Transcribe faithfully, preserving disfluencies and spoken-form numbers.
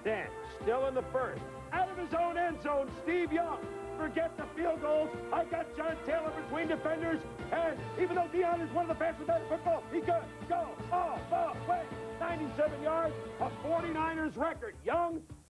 Then, still in the first, out of his own end zone, Steve Young. Forget the field goals. I got John Taylor between defenders. And even though Deion is one of the fastest men in football, he could go all the way. ninety-seven yards, a forty-niners record. Young